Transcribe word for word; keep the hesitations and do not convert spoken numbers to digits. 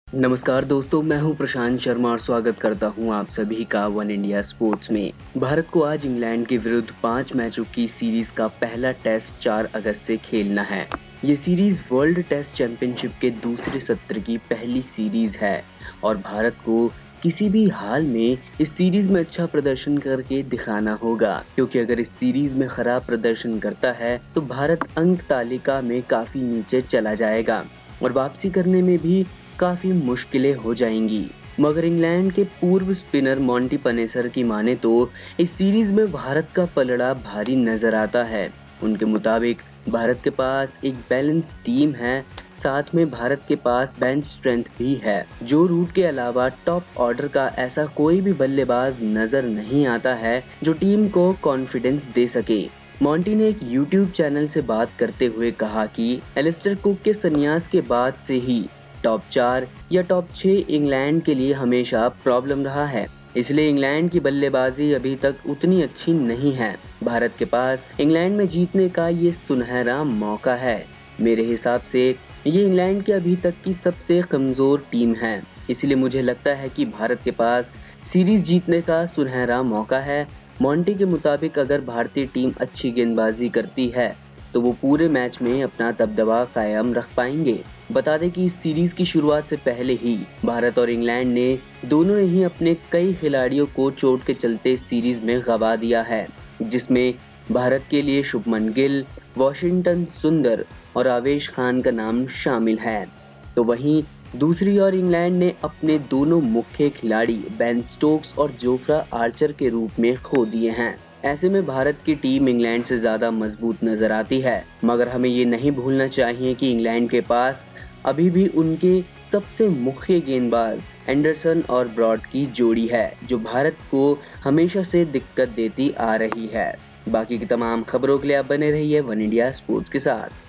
नमस्कार दोस्तों, मैं हूं प्रशांत शर्मा और स्वागत करता हूं आप सभी का वन इंडिया स्पोर्ट्स में। भारत को आज इंग्लैंड के विरुद्ध पाँच मैचों की सीरीज का पहला टेस्ट चार अगस्त से खेलना है। ये सीरीज वर्ल्ड टेस्ट चैंपियनशिप के दूसरे सत्र की पहली सीरीज है और भारत को किसी भी हाल में इस सीरीज में अच्छा प्रदर्शन करके दिखाना होगा, क्योंकि अगर इस सीरीज में खराब प्रदर्शन करता है तो भारत अंक तालिका में काफी नीचे चला जाएगा और वापसी करने में भी काफी मुश्किलें हो जाएंगी। मगर इंग्लैंड के पूर्व स्पिनर मॉन्टी पनेसर की माने तो इस सीरीज में भारत का पलड़ा भारी नजर आता है। उनके मुताबिक भारत के पास एक बैलेंस टीम है, साथ में भारत के पास बेंच स्ट्रेंथ भी है। जो रूट के अलावा टॉप ऑर्डर का ऐसा कोई भी बल्लेबाज नजर नहीं आता है जो टीम को कॉन्फिडेंस दे सके। मॉन्टी ने एक यूट्यूब चैनल से बात करते हुए कहा कि एलिस्टर कुक के संन्यास के बाद से ही टॉप चार या टॉप छह इंग्लैंड के लिए हमेशा प्रॉब्लम रहा है, इसलिए इंग्लैंड की बल्लेबाजी अभी तक उतनी अच्छी नहीं है। भारत के पास इंग्लैंड में जीतने का ये सुनहरा मौका है। मेरे हिसाब से ये इंग्लैंड की अभी तक की सबसे कमजोर टीम है, इसलिए मुझे लगता है कि भारत के पास सीरीज जीतने का सुनहरा मौका है। मॉन्टी के मुताबिक अगर भारतीय टीम अच्छी गेंदबाजी करती है तो वो पूरे मैच में अपना दबदबा कायम रख पाएंगे। बता दें कि इस सीरीज की शुरुआत से पहले ही भारत और इंग्लैंड ने दोनों ही अपने कई खिलाड़ियों को चोट के चलते सीरीज में गंवा दिया है, जिसमें भारत के लिए शुभमन गिल, वॉशिंगटन सुंदर और आवेश खान का नाम शामिल है। तो वहीं दूसरी ओर इंग्लैंड ने अपने दोनों मुख्य खिलाड़ी बेन स्टोक्स और जोफ्रा आर्चर के रूप में खो दिए हैं। ऐसे में भारत की टीम इंग्लैंड से ज्यादा मजबूत नजर आती है, मगर हमें ये नहीं भूलना चाहिए कि इंग्लैंड के पास अभी भी उनके सबसे मुख्य गेंदबाज एंडरसन और ब्रॉड की जोड़ी है, जो भारत को हमेशा से दिक्कत देती आ रही है। बाकी की तमाम खबरों के लिए आप बने रहिए वन इंडिया स्पोर्ट्स के साथ।